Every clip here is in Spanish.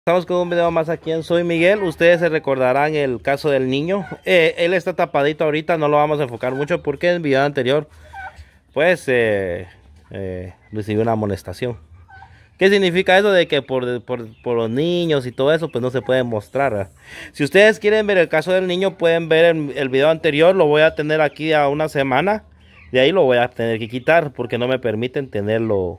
Estamos con un video más aquí en Soy Miguel. Ustedes se recordarán el caso del niño. Él está tapadito ahorita, no lo vamos a enfocar mucho porque en el video anterior pues recibió una amonestación. ¿Qué significa eso? De que por los niños y todo eso pues no se puede mostrar, ¿verdad? Si ustedes quieren ver el caso del niño, pueden ver el video anterior. Lo voy a tener aquí a una semana. De ahí lo voy a tener que quitar porque no me permiten tenerlo,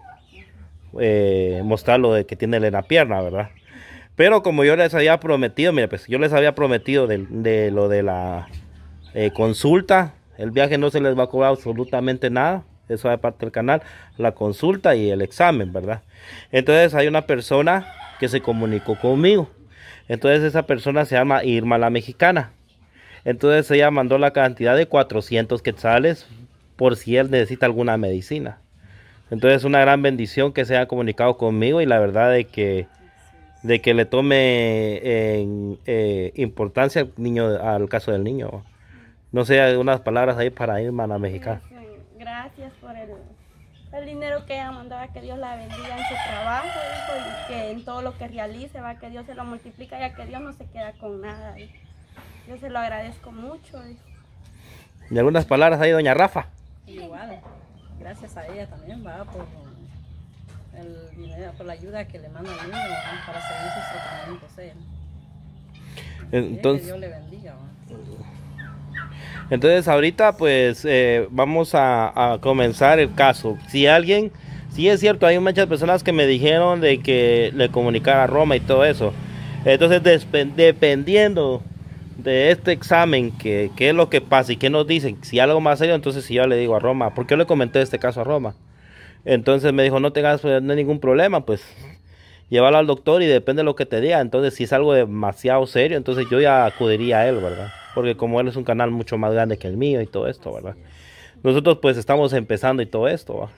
mostrarlo de que tiene en la pierna, ¿verdad? Pero como yo les había prometido, mira, pues yo les había prometido de lo de la consulta. El viaje no se les va a cobrar absolutamente nada. Eso es parte del canal, la consulta y el examen, ¿verdad? Entonces hay una persona que se comunicó conmigo. Entonces esa persona se llama Irma la Mexicana. Entonces ella mandó la cantidad de 400 quetzales por si él necesita alguna medicina. Entonces es una gran bendición que se haya comunicado conmigo y la verdad de que le tome importancia al caso del niño. No sé, unas palabras ahí para Irma la Mexicana. Gracias por el dinero que ella mandaba, que Dios la bendiga en su trabajo, hijo, y que en todo lo que realice, va, que Dios se lo multiplica, ya que Dios no se queda con nada. Hijo. Yo se lo agradezco mucho. Hijo. ¿Y algunas palabras ahí, doña Rafa? Igual, gracias a ella también, va, por el dinero, por la ayuda que le manda al niño, ¿va? Para seguir sus tratamientos ella. Entonces, que Dios le bendiga, ¿va? Entonces ahorita pues vamos a comenzar el caso. Si es cierto, hay muchas personas que me dijeron de que le comunicara a Roma y todo eso. Entonces dependiendo de este examen, qué es lo que pasa y qué nos dicen, si algo más serio, entonces si yo le digo a Roma, ¿por qué le comenté este caso a Roma? Entonces me dijo, no tengas, pues, no hay ningún problema, pues llévalo al doctor y depende de lo que te diga. Entonces si es algo demasiado serio, entonces yo ya acudiría a él, ¿verdad? Porque como él es un canal mucho más grande que el mío y todo esto, ¿verdad? Nosotros pues estamos empezando y todo esto, ¿va?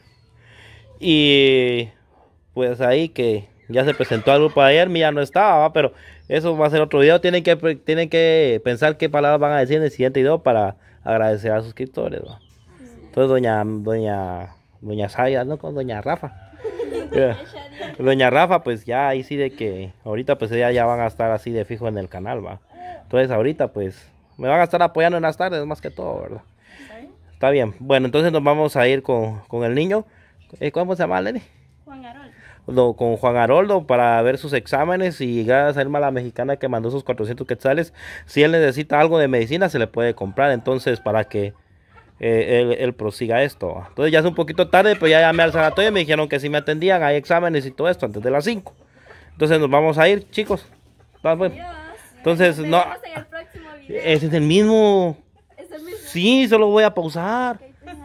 Y pues ahí que ya se presentó al grupo ayer, ya no estaba, ¿va? Pero eso va a ser otro video. Tienen que pensar qué palabras van a decir en el siguiente video para agradecer a los suscriptores, ¿va? Entonces doña Saya, ¿no? Con doña Rafa. Doña Rafa, pues ya ahí sí de que ahorita pues ya van a estar así de fijo en el canal, ¿va? Entonces ahorita pues me van a estar apoyando en las tardes más que todo, ¿verdad? Está bien. Bueno, entonces nos vamos a ir con el niño. ¿Cómo se llama el nene? Juan Haroldo. Con Juan Haroldo para ver sus exámenes y gracias a Irma la Mexicana que mandó sus 400 quetzales. Si él necesita algo de medicina se le puede comprar, entonces para que él prosiga esto. Entonces ya es un poquito tarde, pero ya llamé al sanatorio y me dijeron que si me atendían, hay exámenes y todo esto antes de las 5. Entonces nos vamos a ir, chicos. Bueno. Entonces no. En el próximo video. Ese es el mismo. ¿Es el mismo? Sí, solo voy a pausar.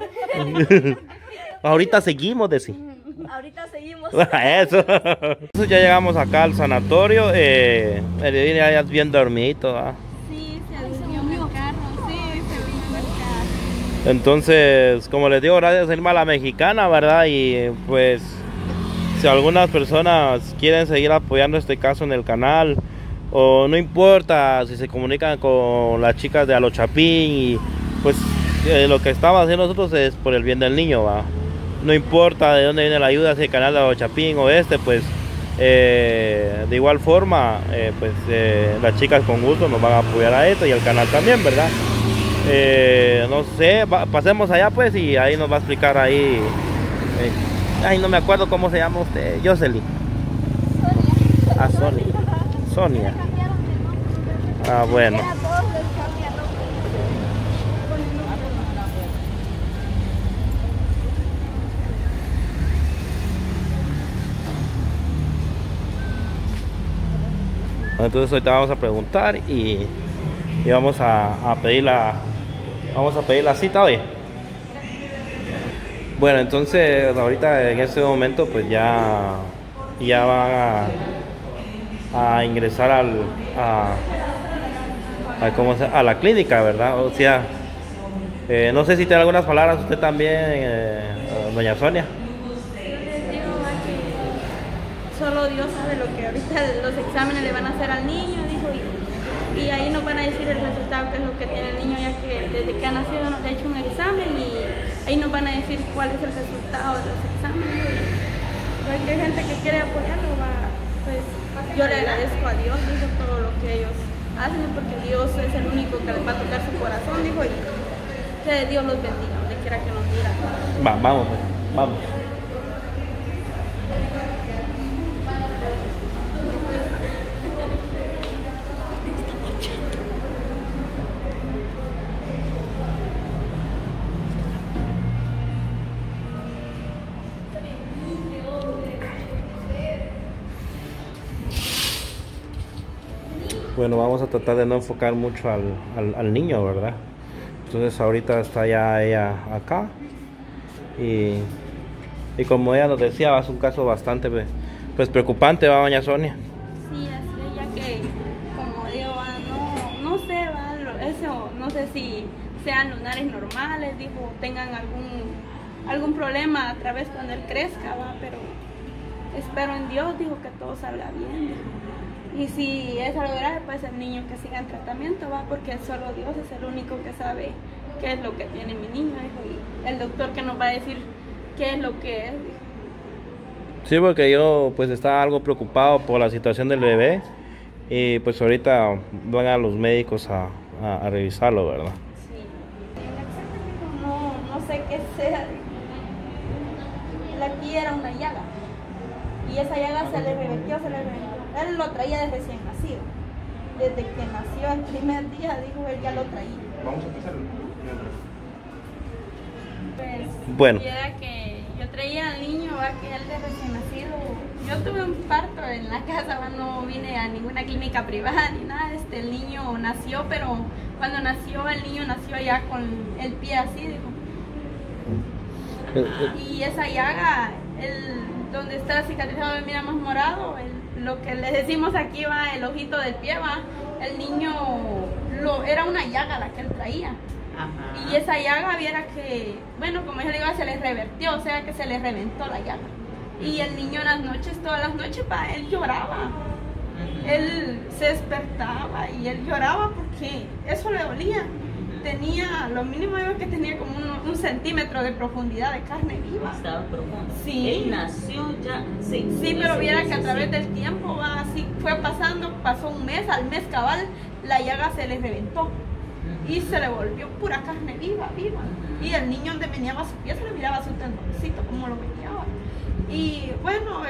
Ahorita seguimos, decir. Ahorita seguimos. Eso. Entonces ya llegamos acá al sanatorio. El de ya es bien dormido, ¿ah? Sí, se durmió en el carro. Sí, se durmió en el carro. Entonces, como les digo, gracias a Irma la Mexicana, ¿verdad? Y pues, si algunas personas quieren seguir apoyando este caso en el canal, o no importa si se comunican con las chicas de Alo Chapín, y pues lo que estamos haciendo nosotros es por el bien del niño, ¿va? No importa de dónde viene la ayuda, si el canal de Alo Chapín o pues de igual forma, las chicas con gusto nos van a apoyar a esto y el canal también, ¿verdad? No sé, pasemos allá pues y ahí nos va a explicar ahí. Ay, no me acuerdo cómo se llama usted. Jocelyn. Sonia. Ah, Sonia. Ah, bueno. Entonces ahorita vamos a preguntar y vamos a pedir la cita hoy. Bueno, entonces ahorita en este momento pues ya van a ingresar a la clínica, ¿verdad? O sea, no sé si tiene algunas palabras usted también, doña Sonia. Solo Dios sabe lo que ahorita los exámenes le van a hacer al niño, dijo, y ahí nos van a decir el resultado, que es lo que tiene el niño, ya que desde que ha nacido nos ha hecho un examen y ahí nos van a decir cuál es el resultado de los exámenes. Cualquier gente que quiere apoyarlo va, pues yo le agradezco a Dios, dijo, todo lo que ellos hacen, porque Dios es el único que les va a tocar su corazón, dijo, y que Dios los bendiga, donde quiera que nos mira. Vamos, pues, vamos. Bueno, vamos a tratar de no enfocar mucho al niño, ¿verdad? Entonces ahorita está ya ella acá y como ella nos decía, es un caso bastante pues preocupante, ¿va, doña Sonia? Sí, así es, ya que como digo, no sé, eso, no sé si sean lunares normales, dijo, tengan algún problema a través cuando él crezca, ¿va? Pero espero en Dios, dijo, que todo salga bien, dijo. Y si es algo grave, pues el niño que siga en tratamiento, va, porque solo Dios es el único que sabe qué es lo que tiene mi niño, dijo, y el doctor que nos va a decir qué es lo que es, dijo. Sí, porque yo pues estaba algo preocupado por la situación del bebé y pues ahorita van a los médicos a revisarlo, ¿verdad? Sí, el examen dijo, no sé qué sea, aquí era una llaga y esa llaga se le revertió, él lo traía de recién nacido, desde que nació el primer día, dijo, él ya lo traía. Vamos a empezar. Pues, bueno, era que yo traía al niño, que él de recién nacido, yo tuve un parto en la casa, no vine a ninguna clínica privada ni nada, el niño nació, pero cuando nació, el niño nació ya con el pie así, dijo. Y esa llaga, donde está cicatrizado, mira más morado, lo que le decimos aquí va el ojito del pie, va, el niño, era una llaga la que él traía. Ajá. Y esa llaga, viera que, bueno, como yo le digo, se le revertió, o sea que se le reventó la llaga. Y el niño en las noches, todas las noches, él lloraba. Él se despertaba y él lloraba porque eso le dolía. Tenía, lo mínimo yo que tenía como un centímetro de profundidad de carne viva. Estaba profundo. Sí. Él nació ya, sí. Sí, pero viera que a través del tiempo, así fue pasando, pasó un mes, al mes cabal, la llaga se le reventó. Y se le volvió pura carne viva. Y el niño donde meneaba su pie se le miraba su tendoncito, como lo meneaba. Y bueno,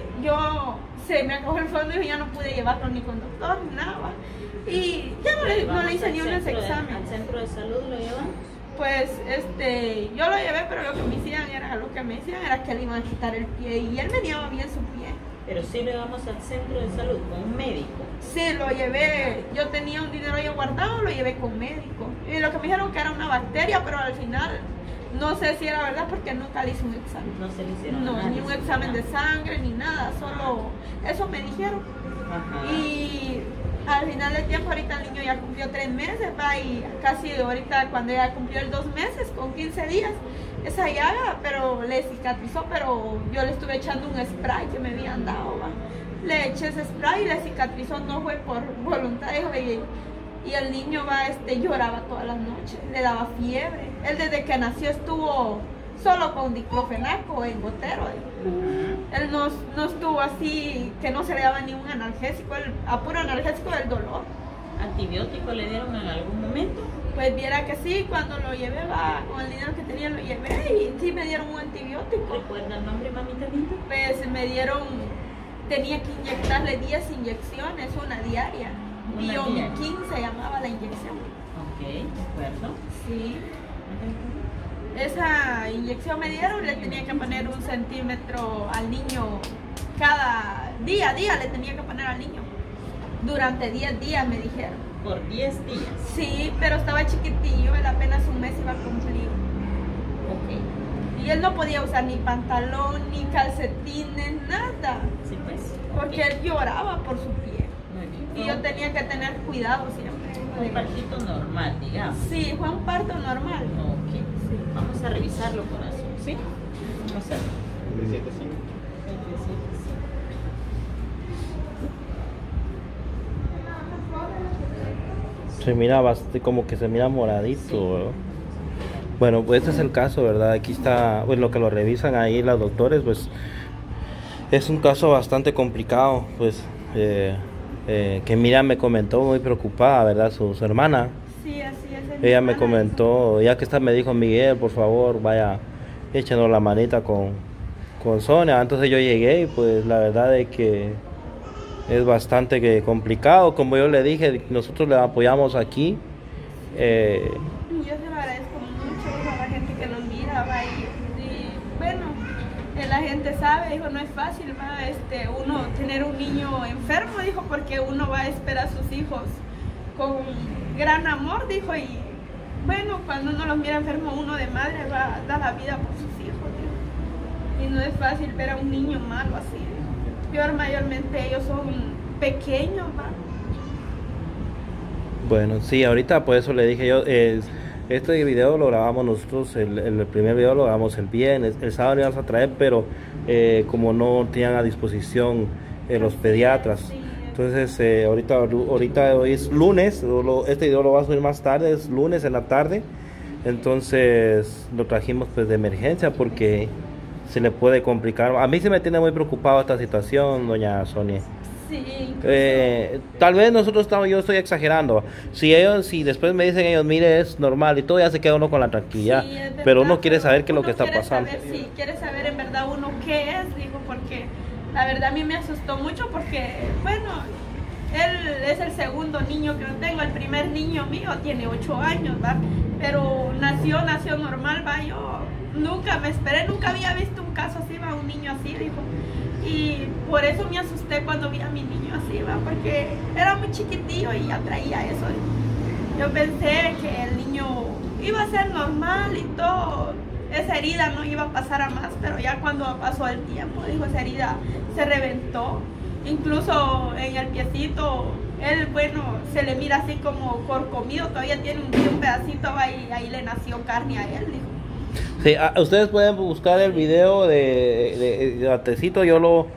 se me acabó el fondo y ya no pude llevarlo ni con doctor ni nada. Y ya no le hice ni un examen. ¿Al centro de salud lo llevamos? Pues yo lo llevé, pero lo que me decían era que le iban a quitar el pie y él meneaba bien su pie. Pero sí lo llevamos al centro de salud con un médico. Sí, lo llevé, yo tenía un dinero yo guardado, lo llevé con médico. Y lo que me dijeron que era una bacteria, pero al final no sé si era verdad porque nunca le hice un examen. No se le hicieron nada. Ni un examen de sangre, ni nada, solo eso me dijeron. Ajá. Y al final del tiempo, ahorita el niño ya cumplió 3 meses, y casi ahorita cuando ya cumplió el 2 meses, con 15 días, esa llaga, pero le cicatrizó, pero yo le estuve echando un spray que me habían dado, le eché ese spray y le cicatrizó, no fue por voluntad, y el niño lloraba todas las noches, le daba fiebre. Él desde que nació estuvo solo con diclofenaco en gotero. Él no estuvo así, que no se le daba ni un analgésico, a puro analgésico del dolor. ¿Antibiótico le dieron en algún momento? Pues viera que sí, cuando lo llevé, con el dinero que tenía lo llevé y sí me dieron un antibiótico. ¿Recuerda el nombre, mamita linda? Pues tenía que inyectarle 10 inyecciones, una diaria. Bionkin se llamaba la inyección. Ok, de acuerdo. Sí. Esa inyección me dieron, le tenía que poner 1 centímetro al niño cada día le tenía que poner al niño. Durante 10 días me dijeron. ¿Por 10 días? Sí, pero estaba chiquitillo, él apenas un mes iba a cumplir. Ok. Y él no podía usar ni pantalón, ni calcetines, nada. Sí, pues. Porque él lloraba por su pie. Muy bien. Y yo tenía que tener cuidado siempre. Un partito normal, digamos. Sí, fue un parto normal. Ok. Sí. Vamos a revisarlo, corazón, ¿sí? Vamos a ver. 27.5. Se mira bastante, como que se mira moradito, ¿verdad? Bueno, pues este es el caso, ¿verdad? Aquí está, pues lo que lo revisan ahí los doctores, pues es un caso bastante complicado, pues que Miriam me comentó muy preocupada, ¿verdad? Su hermana. Sí, así es. Ella me comentó, ya que está, me dijo: Miguel, por favor, vaya, échenos la manita con Sonia. Entonces yo llegué y pues la verdad es que es bastante complicado. Como yo le dije, nosotros le apoyamos aquí. Yo se lo agradezco mucho a la gente que nos mira, va, y bueno, la gente sabe, dijo, no es fácil, va, uno tener un niño enfermo, dijo, porque uno va a esperar a sus hijos con gran amor, dijo, y bueno, cuando uno los mira enfermo, uno de madre va a dar la vida por sus hijos, dijo. Y no es fácil ver a un niño malo así, peor mayormente ellos son pequeños, va. Bueno, sí, ahorita por eso le dije yo, este video lo grabamos nosotros, el primer video lo grabamos el viernes, el sábado lo íbamos a traer, pero como no tenían a disposición los pediatras, Sí, entonces ahorita hoy es lunes, este video lo va a subir más tarde, es lunes en la tarde, entonces lo trajimos pues de emergencia porque se le puede complicar. A mí se me tiene muy preocupado esta situación, doña Sonia. sí, Tal vez yo estoy exagerando. Si después me dicen ellos, mire, es normal y todo, ya se queda uno con la tranquilidad. sí, es Pero verdad, uno quiere saber qué es lo uno que está quiere pasando. saber, sí, quiere saber en verdad uno qué es, dijo, porque la verdad a mí me asustó mucho porque, bueno, él es el segundo niño que yo tengo, el primer niño mío tiene 8 años, ¿va? Pero nació normal, ¿va? Yo nunca me esperé, nunca había visto un caso así, ¿va? Un niño así, dijo. Y por eso me asusté cuando vi a mi niño así, ¿va? Porque era muy chiquitillo y ya traía eso. Yo pensé que el niño iba a ser normal y todo, esa herida no iba a pasar a más, pero ya cuando pasó el tiempo, dijo, esa herida se reventó. Incluso en el piecito, él, bueno, se le mira así como corcomido, todavía tiene un pedacito ahí le nació carne a él, dijo. Sí, ustedes pueden buscar el video de Atecito, yo lo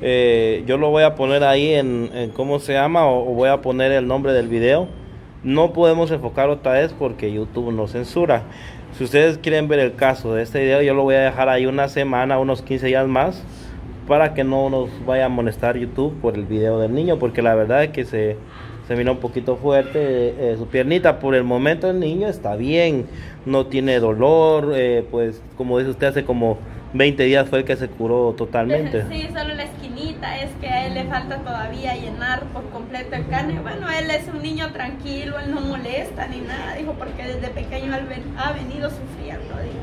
voy a poner ahí en cómo se llama, o voy a poner el nombre del video. No podemos enfocar otra vez porque YouTube nos censura. Si ustedes quieren ver el caso de este video, yo lo voy a dejar ahí una semana, unos 15 días más, para que no nos vaya a molestar YouTube por el video del niño, porque la verdad es que se vino un poquito fuerte su piernita. Por el momento el niño está bien, no tiene dolor, pues como dice usted, hace como 20 días fue el que se curó totalmente. Sí, solo la esquinita, es que a él le falta todavía llenar por completo el carne. Bueno, él es un niño tranquilo, él no molesta ni nada, dijo, porque desde pequeño él ha venido sufriendo, dijo.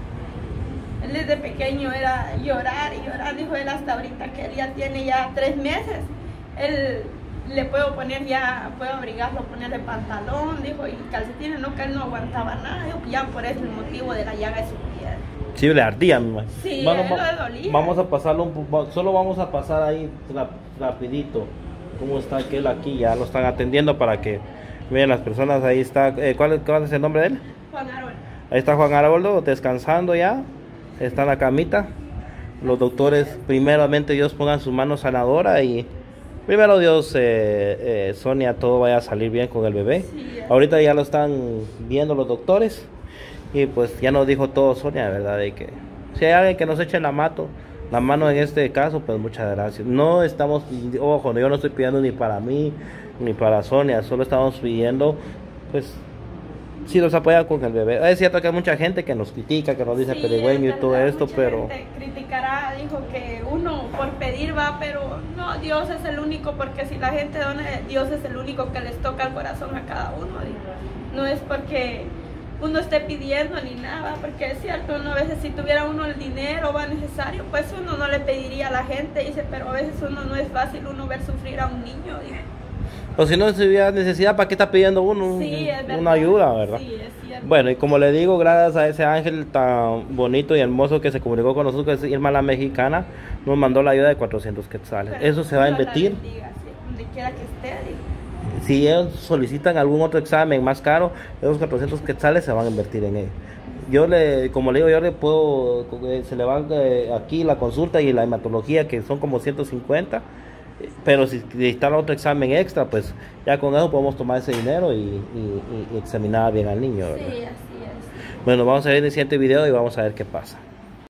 Él desde pequeño era llorar y llorar, dijo él, hasta ahorita que él ya tiene ya 3 meses, él le puedo poner ya, puedo abrigarlo, ponerle pantalón, dijo, y calcetines, no, que él no aguantaba nada, dijo, ya por eso el motivo de la llaga de su piel. Sí, le ardía, mi madre. Sí, Bueno, él le dolía. vamos a pasarlo solo vamos a pasar ahí rapidito cómo está aquel aquí, ya lo están atendiendo para que vean las personas. Ahí está, ¿cuál es el nombre de él? Juan Harold. Ahí está Juan Aroldo descansando ya, está en la camita. Los doctores, primeramente Dios, pongan su mano sanadora y primero Dios, Sonia, todo vaya a salir bien con el bebé. Sí, Ahorita ya lo están viendo los doctores y pues ya nos dijo todo Sonia, ¿verdad? De que si hay alguien que nos eche la mano en este caso, pues muchas gracias. No estamos, ojo, yo no estoy pidiendo ni para mí ni para Sonia, solo estamos pidiendo, pues, si nos apoya con el bebé. Es cierto que hay mucha gente que nos critica, que nos dice sí, pedigüeño y todo verdad, esto, mucha pero gente criticará, dijo que uno por pedir va, pero no, Dios es el único, porque si la gente dona, Dios es el único que les toca el corazón a cada uno, dijo. No es porque uno esté pidiendo ni nada, porque es cierto, uno a veces si tuviera uno el dinero va necesario, pues uno no le pediría a la gente, dice, pero a veces uno no es fácil uno ver sufrir a un niño, dice. o si no tuviera necesidad, ¿para qué está pidiendo uno Sí, es verdad. una ayuda, verdad? Sí, es cierto. Bueno, y como le digo, gracias a ese ángel tan bonito y hermoso que se comunicó con nosotros, que es Irma la Mexicana, nos mandó la ayuda de 400 quetzales. Pero Eso se va a Dios la invertir. bendiga, sí, donde quiera que esté, dijo. Si ellos solicitan algún otro examen más caro, esos 400 quetzales se van a invertir en él. Como le digo, yo le puedo, se le va aquí la consulta y la hematología, que son como 150, pero si necesitan otro examen extra, pues ya con eso podemos tomar ese dinero y examinar bien al niño, ¿verdad? Sí, así es. Bueno, vamos a ver el siguiente video y vamos a ver qué pasa.